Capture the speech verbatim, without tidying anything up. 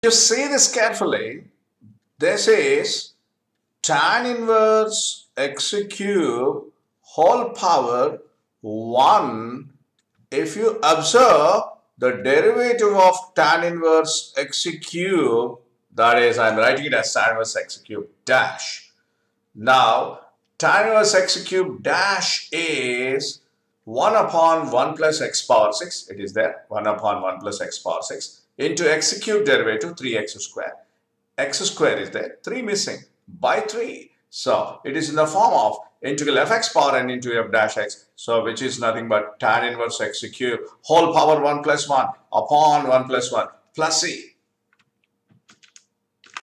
You see this carefully. This is tan inverse x cube whole power one. If you observe the derivative of tan inverse x cube, that is, I am writing it as tan inverse x cube dash. Now, tan inverse x cube dash is one upon one plus x power six. It is there, one upon one plus x power six into x cube derivative three x square. X square is there, three missing by three. So, it is in the form of integral fx power n into f dash x. So, which is nothing but tan inverse x cube whole power one plus one upon one plus one plus c.